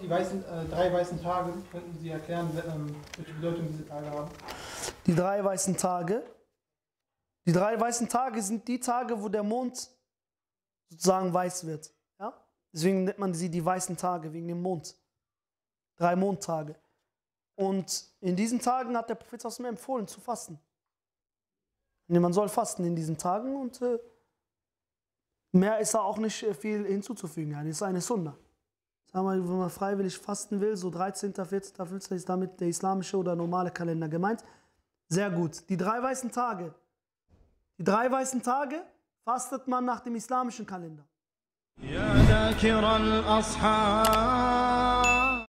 die drei weißen Tage, könnten Sie erklären, welche Bedeutung diese Tage haben? Die drei weißen Tage. Die drei weißen Tage sind die Tage, wo der Mond sozusagen weiß wird. Ja? Deswegen nennt man sie die weißen Tage, wegen dem Mond. 3 Mondtage. Und in diesen Tagen hat der Prophet empfohlen zu fasten. Man soll fasten in diesen Tagen und mehr ist da auch nicht viel hinzuzufügen. Das ist eine Sunna. Sagen wir, wenn man freiwillig fasten will, so 13., 14., 15. ist damit der islamische oder normale Kalender gemeint. Sehr gut. Die 3 weißen Tage. Die 3 weißen Tage fastet man nach dem islamischen Kalender.